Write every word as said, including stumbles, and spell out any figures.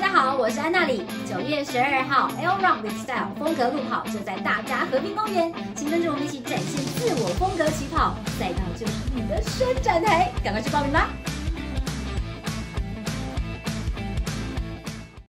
家好，我是安娜里。九月十二号 L Run with Style 风格路跑就在大家和平公园，请跟着我们一起展现自我风格起跑，赛道就是你的伸展台，赶快去报名吧！